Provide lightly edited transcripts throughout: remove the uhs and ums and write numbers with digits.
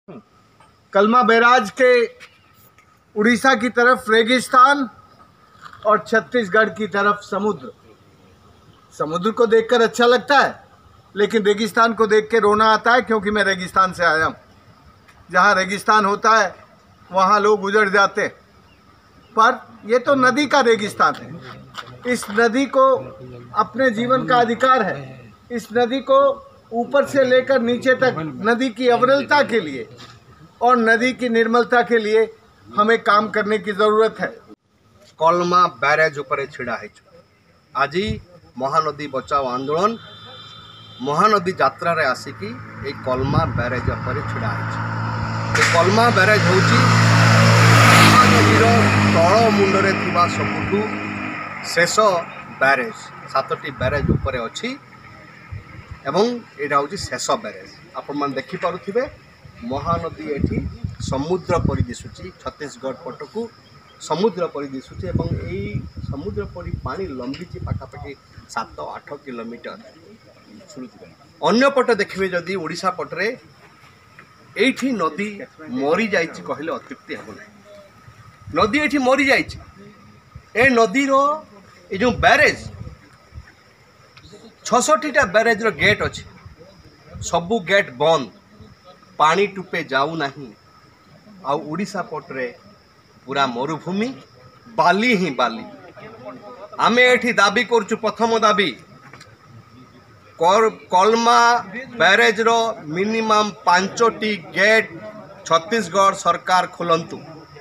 कलमा बैराज के उड़ीसा की तरफ रेगिस्तान और छत्तीसगढ़ की तरफ समुद्र। समुद्र को देखकर अच्छा लगता है, लेकिन रेगिस्तान को देख के रोना आता है, क्योंकि मैं रेगिस्तान से आया हूँ। जहाँ रेगिस्तान होता है वहाँ लोग उजड़ जाते हैं, पर ये तो नदी का रेगिस्तान है। इस नदी को अपने जीवन का अधिकार है। इस नदी को ऊपर से लेकर नीचे तक नदी की अविरलता के लिए और नदी की निर्मलता के लिए हमें काम करने की ज़रूरत है। कलमा बैरेज उपरे छिड़ा है। आज महानदी बचाओ आंदोलन महानदी यात्रा रे आसिकी ए कलमा बैरेज उपरे छिड़ा है। कलमा बैरेज होची महानदीर तल मुंडरे थिबा सबुठु शेष बैरेज। 7टी बैरेज उपरे अछि एवं एटा होची शेष बैरेज। आपण मन देखि पारुथिबे महानदी एठी समुद्र परि दिसुची। छत्तीसगढ़ पटकू समुद्र परि दिसुची एवं एई समुद्र परि पानी लंबीची पाखापाखि 7-8 किलोमीटर। अन्य पट देखिए जदि ओडिशा पटरे एठी नदी मरी जाइछि कहले अत्युक्ति हेबो नै। नदी एठी मरी जाइछि। ए नदीर ए जो बैरेज 66टा बैरेज रो गेट अछि। सबु गेट बंद, पानी टुपे जाऊ नहीं। आ ओडिशा पटरे पूरा मरुभूमि, बाली ही बाली। आमे एठी दाबी करछु, प्रथम दाबी कलमा बैरेज रो मिनिमम 5टी गेट छत्तीसगढ़ सरकार खोलंतु।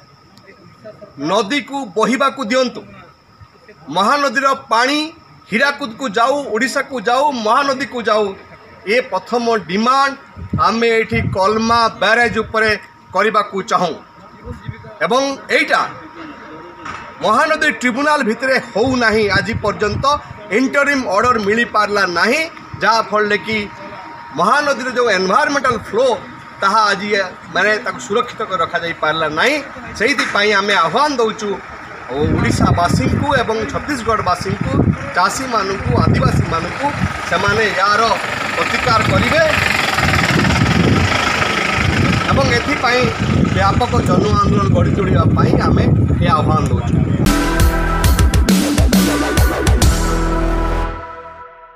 नदी को बहिबा को दियंतु। महानदी रो पानी हीराकुद को जाऊ, ओडिशा को जाऊ, महानदी को जाऊ। ये प्रथम डिमांड आमे एठी कलमा बैरेज उपरे करबा को चाहूँ। एवं एटा महानदी ट्रिब्यूनाल भितरे हो नहीं। आज पर्यंत इंटरिम ऑर्डर मिली पारला नहीं, जहाँ फल कि महानदी जो एनवायरमेंटल फ्लो ताहा आज माने ताको सुरक्षित कर रखा जाई पारला नहीं। से आमे आह्वान दौचु ओडिशावासी को एवं छत्तीसगढ़वासी को, चाषी मानू, आदिवासी मानू से यार प्रतिकार करेंगे एवं एथि व्यापक जन आंदोलन गढ़ी तोड़ापी आमे आह्वान दौचु।